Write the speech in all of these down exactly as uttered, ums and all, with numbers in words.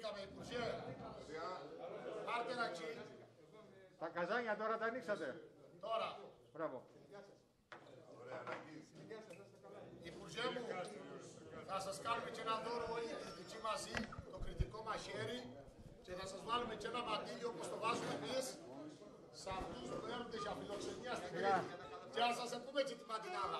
βρήκαμε, Υπουργέ. Πάρτε ένα τσι. Τα καζάνια τώρα τα ανοίξατε. Τώρα. Μπράβο. Υπουργέ μου, θα σας κάνουμε και ένα δώρο όλοι οι κριτικοί μαζί, το κριτικό μαχαίρι, και θα σας βάλουμε και ένα μαντίλι όπως το βάζουμε εμείς σε αυτούς που έρχονται για φιλοξενία στην Κρήτη. Και να σας πούμε και τη ματινάδα.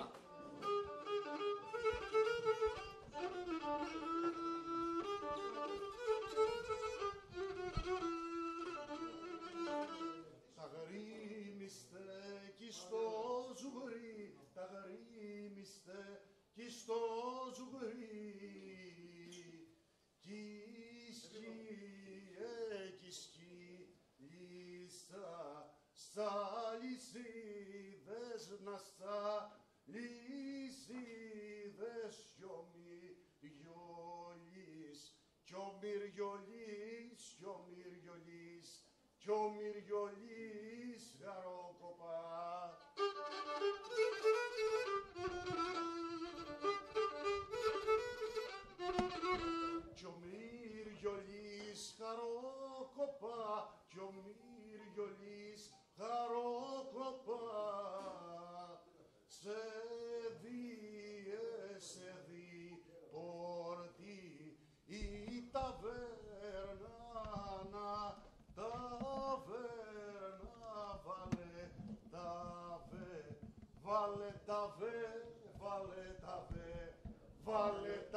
Τα γρήμιστε κι στο ζουγρί, τα γρήμιστε κι στο ζουγρί, κι σκύε κι σκύλισσα, στα λυσίδες να στα λυσίδες κι ο Μυριολής, κι ο Μυριολής, κι ο Μυριολής, κι ο Μυριολής χαρόκοπα. Κι ο Μυριολής χαρόκοπα, κι ο Μυριολής χαρόκοπα. Σε δίε, σε δει πόρτη η ταβέρνα, ταβέρνα, βάλε ταβέ, βάλε ταβέ, βάλε ταβέ, βάλε